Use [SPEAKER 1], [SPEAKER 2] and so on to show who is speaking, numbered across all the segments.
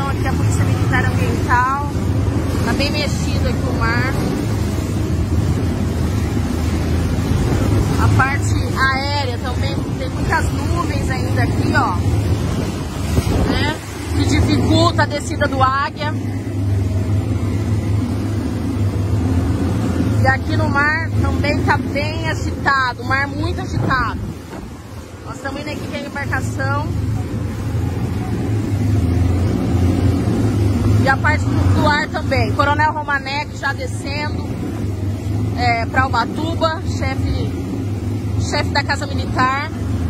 [SPEAKER 1] embarcação aqui, a Polícia Militar Ambiental. Tá bem mexido aqui o mar. A parte aérea também tem muitas nuvens ainda aqui, ó, né? Que dificulta a descida do Águia. E aqui no mar também tá bem agitado, o mar muito agitado. Nós estamos indo aqui com a embarcação. E a parte do ar também. Coronel Romanek já descendo para Ubatuba, chefe da Casa Militar.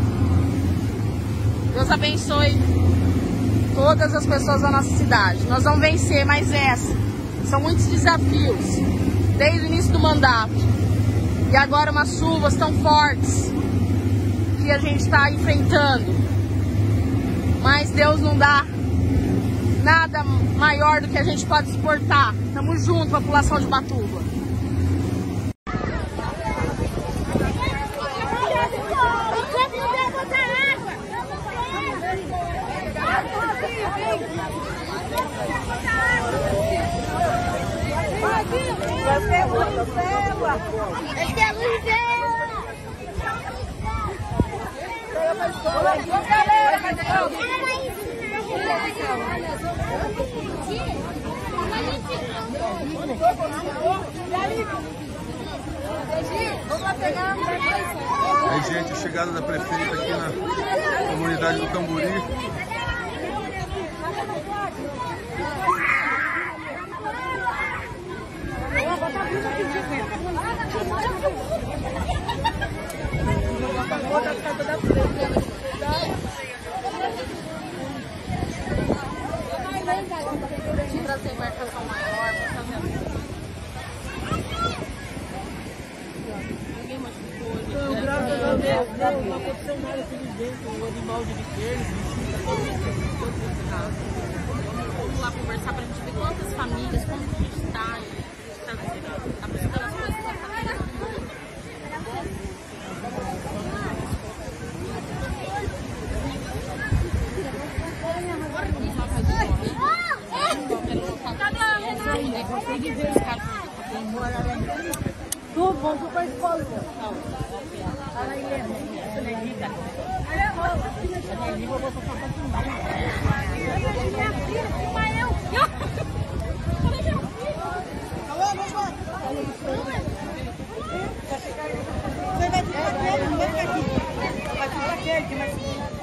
[SPEAKER 1] Deus abençoe todas as pessoas da nossa cidade. Nós vamos vencer, mas são muitos desafios desde o início do mandato. E agora umas chuvas tão fortes que a gente está enfrentando. Mas Deus não dá nada maior do que a gente pode suportar. Tamo junto, população de Ubatuba.
[SPEAKER 2] Aí, gente, a chegada da prefeita aqui na comunidade do Camburi.
[SPEAKER 1] Trazer embarcação maior, ninguém machucou hoje.
[SPEAKER 3] Não, graças a Deus, não aconteceu nada com dentro, o animal de biqueiro.
[SPEAKER 1] Vamos lá conversar pra gente ver quantas famílias, como que a gente tá precisando as coisas pra família.
[SPEAKER 3] Tudo bom, tu vai escola. Você vai ficar aqui, não vai ficar aqui. Vai ficar aquele que mais...